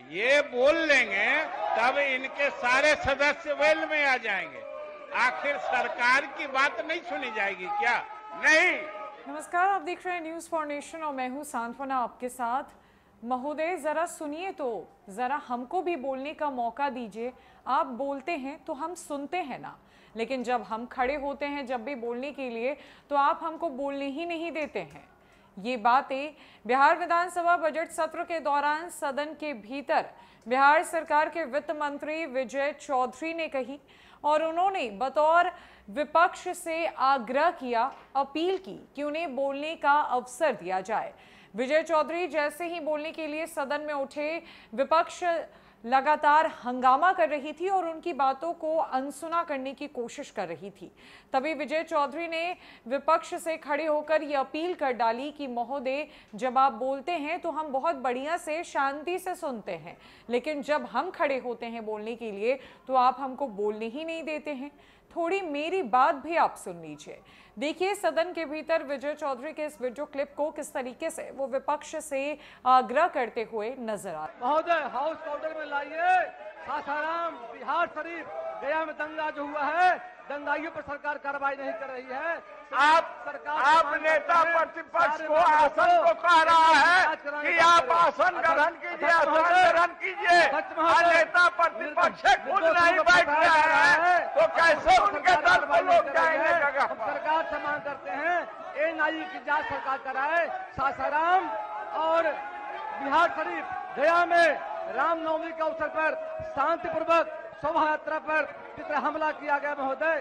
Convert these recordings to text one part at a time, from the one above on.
ये बोल लेंगे तब इनके सारे सदस्य वेल में आ जाएंगे। आखिर सरकार की बात नहीं सुनी जाएगी क्या? नहीं। नमस्कार, आप देख रहे हैं न्यूज फॉर नेशन और मैं हूं सांत्वना आपके साथ। महोदय, जरा सुनिए तो, जरा हमको भी बोलने का मौका दीजिए। आप बोलते हैं तो हम सुनते हैं ना, लेकिन जब हम खड़े होते हैं जब भी बोलने के लिए तो आप हमको बोलने ही नहीं देते हैं। ये बातें बिहार विधानसभा बजट सत्र के दौरान सदन के भीतर बिहार सरकार के वित्त मंत्री विजय चौधरी ने कही और उन्होंने बतौर विपक्ष से आग्रह किया, अपील की कि उन्हें बोलने का अवसर दिया जाए। विजय चौधरी जैसे ही बोलने के लिए सदन में उठे, विपक्ष लगातार हंगामा कर रही थी और उनकी बातों को अनसुना करने की कोशिश कर रही थी। तभी विजय चौधरी ने विपक्ष से खड़े होकर ये अपील कर डाली कि महोदय, जब आप बोलते हैं तो हम बहुत बढ़िया से शांति से सुनते हैं, लेकिन जब हम खड़े होते हैं बोलने के लिए तो आप हमको बोलने ही नहीं देते हैं। थोड़ी मेरी बात भी आप सुन लीजिए। देखिए सदन के भीतर विजय चौधरी के इस वीडियो क्लिप को किस तरीके से वो विपक्ष से आग्रह करते हुए नजर आ रहे। महोदय, हाउस ऑर्डर में लाइए। सासाराम, बिहार शरीफ, गया में दंगा जो हुआ है, दंगाइयों पर सरकार कार्रवाई नहीं कर रही है। आप नेता प्रतिपक्ष को आसन को कह रहा है कि आप आसन ग्रहण कीजिए, आसन ग्रहण कीजिए। नेता प्रतिपक्ष खुद नहीं बैठ रहा है तो कैसे उनके दल पर लोग जाएंगे? सरकार से मांग करते हैं एनआईए की जांच सरकार कराए। सासाराम और बिहार शरीफ, गया में रामनवमी के अवसर पर शांतिपूर्वक शोभा यात्रा पर जितना हमला किया गया महोदय,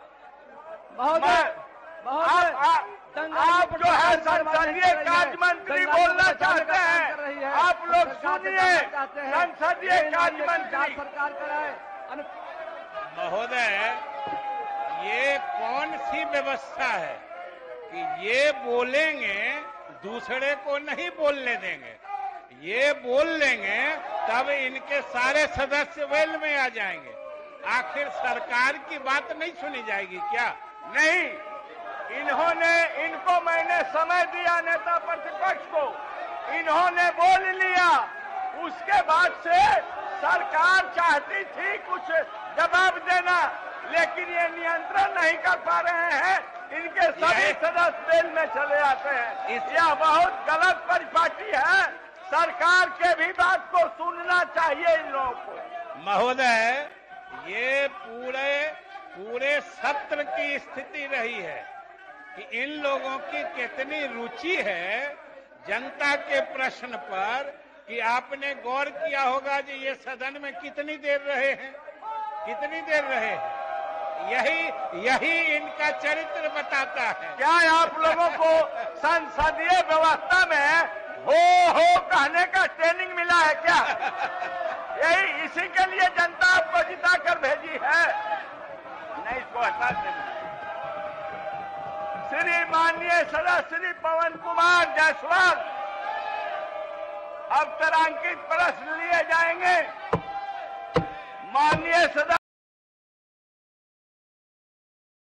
आप जो है संसदीय कार्य मंत्री बोलना चाहते हैं, आप लोग सुनिए। संसदीय कार्य मंत्री सरकार कराए। महोदय, ये कौन सी व्यवस्था है कि ये बोलेंगे दूसरे को नहीं बोलने देंगे? ये बोल लेंगे तब इनके सारे सदस्य वेल में आ जाएंगे। आखिर सरकार की बात नहीं सुनी जाएगी क्या? नहीं। इनको मैंने समय दिया, नेता प्रतिपक्ष को, इन्होंने बोल लिया। उसके बाद से सरकार चाहती थी कुछ जवाब देना, लेकिन ये नियंत्रण नहीं कर पा रहे हैं। इनके सभी सदस्य वेल में चले आते हैं। यह बहुत गलत परिपाटी है। सरकार के भी बात को सुनना चाहिए इन लोगों को। महोदय, ये पूरे सत्र की स्थिति रही है कि इन लोगों की कितनी रुचि है जनता के प्रश्न पर, कि आपने गौर किया होगा कि ये सदन में कितनी देर रहे हैं, कितनी देर रहे हैं। यही इनका चरित्र बताता है। क्या आप लोगों को संसदीय व्यवस्था में हो कहने का ट्रेनिंग मिला है क्या? यही इसी के लिए जनता आपको जिता कर भेजी है। नहीं, इसको हटा देना। श्री माननीय सदस्य श्री पवन कुमार जायसवाल, अब तारांकित प्रश्न लिए जाएंगे। माननीय सदस्य